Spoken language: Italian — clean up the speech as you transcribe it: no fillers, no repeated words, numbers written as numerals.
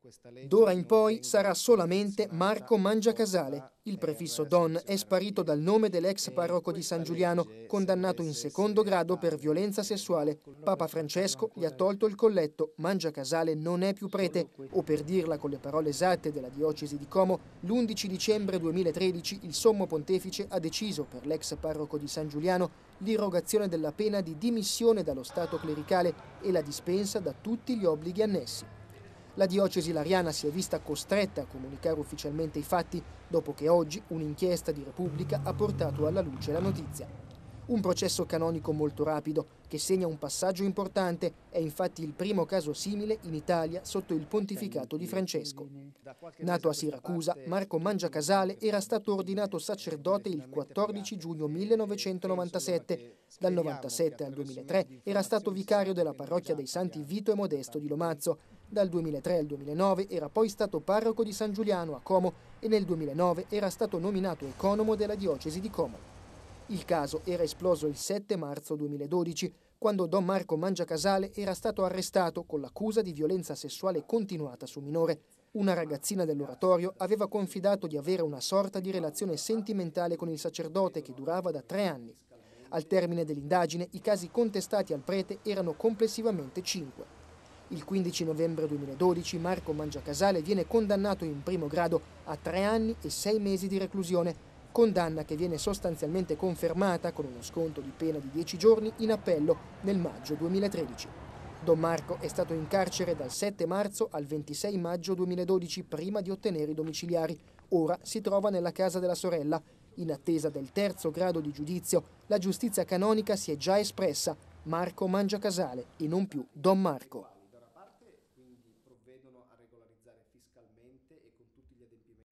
D'ora in poi sarà solamente Marco Mangiacasale. Il prefisso Don è sparito dal nome dell'ex parroco di San Giuliano, condannato in secondo grado per violenza sessuale. Papa Francesco gli ha tolto il colletto. Mangiacasale non è più prete, o per dirla con le parole esatte della diocesi di Como, l'11 dicembre 2013 il Sommo Pontefice ha deciso per l'ex parroco di San Giuliano l'irrogazione della pena di dimissione dallo stato clericale e la dispensa da tutti gli obblighi annessi. La diocesi lariana si è vista costretta a comunicare ufficialmente i fatti dopo che oggi un'inchiesta di Repubblica ha portato alla luce la notizia. Un processo canonico molto rapido che segna un passaggio importante, è infatti il primo caso simile in Italia sotto il pontificato di Francesco. Nato a Siracusa, Marco Mangiacasale era stato ordinato sacerdote il 14 giugno 1997. Dal 97 al 2003 era stato vicario della parrocchia dei Santi Vito e Modesto di Lomazzo. Dal 2003 al 2009 era poi stato parroco di San Giuliano a Como e nel 2009 era stato nominato economo della diocesi di Como. Il caso era esploso il 7 marzo 2012, quando Don Marco Mangiacasale era stato arrestato con l'accusa di violenza sessuale continuata su minore. Una ragazzina dell'oratorio aveva confidato di avere una sorta di relazione sentimentale con il sacerdote che durava da 3 anni. Al termine dell'indagine, i casi contestati al prete erano complessivamente 5. Il 15 novembre 2012 Marco Mangiacasale viene condannato in primo grado a 3 anni e 6 mesi di reclusione, condanna che viene sostanzialmente confermata con uno sconto di pena di 10 giorni in appello nel maggio 2013. Don Marco è stato in carcere dal 7 marzo al 26 maggio 2012 prima di ottenere i domiciliari. Ora si trova nella casa della sorella. In attesa del terzo grado di giudizio, la giustizia canonica si è già espressa: Marco Mangiacasale e non più Don Marco.